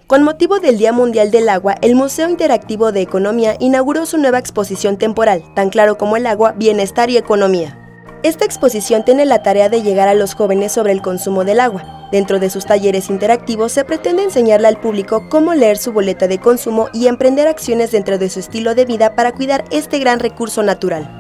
Con motivo del Día Mundial del Agua, el Museo Interactivo de Economía inauguró su nueva exposición temporal, Tan claro como el agua, bienestar y economía. Esta exposición tiene la tarea de llegar a los jóvenes sobre el consumo del agua. Dentro de sus talleres interactivos se pretende enseñarle al público cómo leer su boleta de consumo y emprender acciones dentro de su estilo de vida para cuidar este gran recurso natural.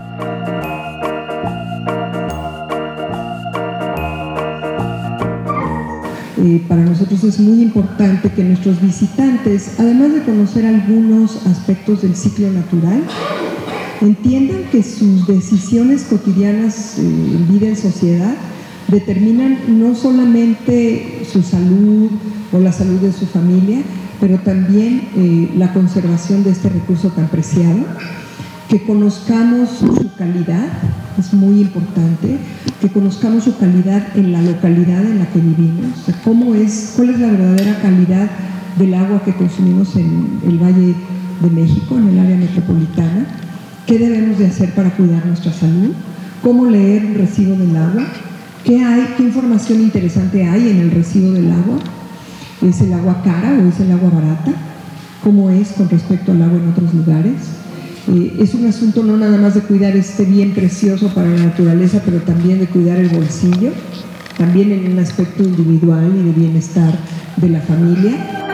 Para nosotros es muy importante que nuestros visitantes, además de conocer algunos aspectos del ciclo natural, entiendan que sus decisiones cotidianas en vida en sociedad determinan no solamente su salud o la salud de su familia, pero también la conservación de este recurso tan preciado, que conozcamos su calidad, es muy importante, que conozcamos su calidad en la localidad en la que vivimos, o sea, cuál es la verdadera calidad del agua que consumimos en el Valle de México, en el área metropolitana, qué debemos de hacer para cuidar nuestra salud, cómo leer un recibo del agua, qué información interesante hay en el recibo del agua, ¿es el agua cara o es el agua barata? ¿Cómo es con respecto al agua en otros lugares? Es un asunto no nada más de cuidar este bien precioso para la naturaleza, pero también de cuidar el bolsillo, también en un aspecto individual y de bienestar de la familia.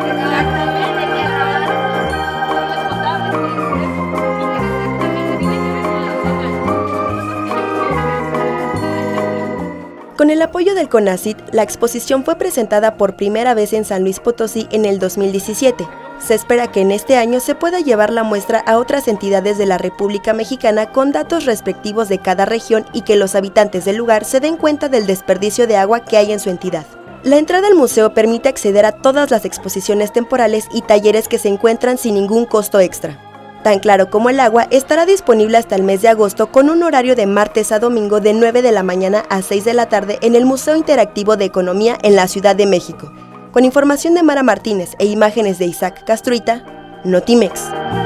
Con el apoyo del CONACYT, la exposición fue presentada por primera vez en San Luis Potosí en el 2017. Se espera que en este año se pueda llevar la muestra a otras entidades de la República Mexicana con datos respectivos de cada región y que los habitantes del lugar se den cuenta del desperdicio de agua que hay en su entidad. La entrada al museo permite acceder a todas las exposiciones temporales y talleres que se encuentran sin ningún costo extra. Tan claro como el agua estará disponible hasta el mes de agosto con un horario de martes a domingo de 9 de la mañana a 6 de la tarde en el Museo Interactivo de Economía en la Ciudad de México. Con información de Mara Martínez e imágenes de Isaac Castruita, Notimex.